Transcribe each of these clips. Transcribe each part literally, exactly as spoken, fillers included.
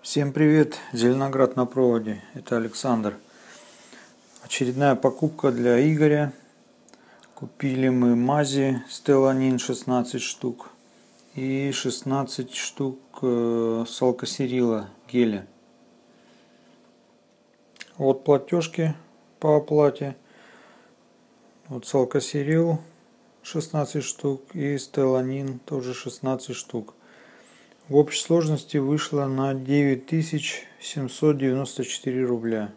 Всем привет! Зеленоград на проводе. Это Александр. Очередная покупка для Игоря. Купили мы мази Stellanин шестнадцать штук и шестнадцать штук салкосерила геля. Вот платежки по оплате. Вот салкосерил шестнадцать штук и Stellanин тоже шестнадцать штук. В общей сложности вышло на девять тысяч семьсот девяносто четыре рубля.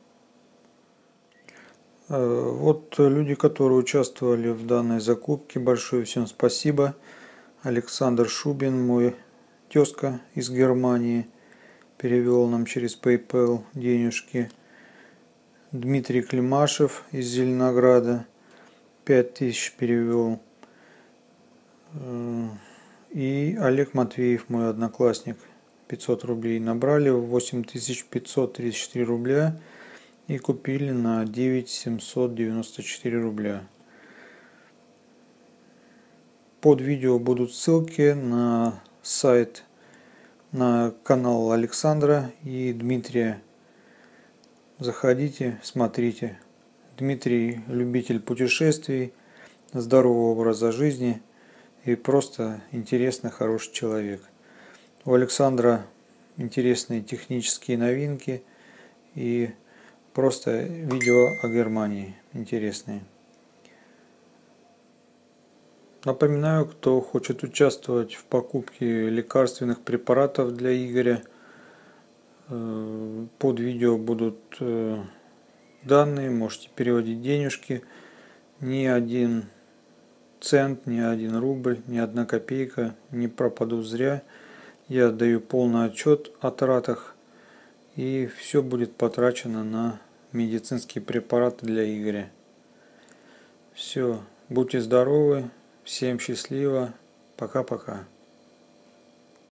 Вот люди, которые участвовали в данной закупке, большое всем спасибо. Александр Шубин, мой тезка из Германии, перевел нам через PayPal денежки. Дмитрий Климашев из Зеленограда пять тысяч перевел. И Олег Матвеев, мой одноклассник, пятьсот рублей набрали, восемь тысяч пятьсот тридцать четыре рубля и купили на девять тысяч семьсот девяносто четыре рубля. Под видео будут ссылки на сайт, на канал Александра и Дмитрия. Заходите, смотрите. Дмитрий любитель путешествий, здорового образа жизни и просто интересный, хороший человек. У Александра интересные технические новинки и просто видео о Германии интересные. Напоминаю, кто хочет участвовать в покупке лекарственных препаратов для Игоря, под видео будут данные, можете переводить денежки. Ни один цент, ни один рубль, ни одна копейка не пропадут зря. Я даю полный отчет о тратах, и все будет потрачено на медицинские препараты для Игоря. Все, будьте здоровы, всем счастливо, пока-пока.